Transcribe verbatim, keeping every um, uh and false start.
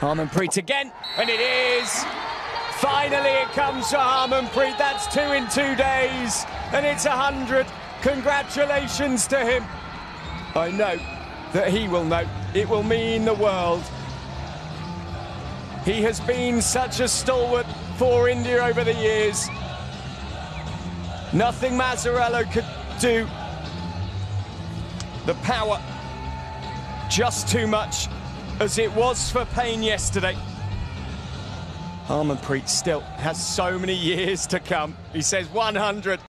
Harmanpreet again, and it is. Finally it comes to Harmanpreet. That's two in two days, and it's a hundred. Congratulations to him. I know that he will know. It will mean the world. He has been such a stalwart for India over the years. Nothing Mazzarello could do. The power, just too much, as it was for Payne yesterday. Harmanpreet still has so many years to come. He says one hundred.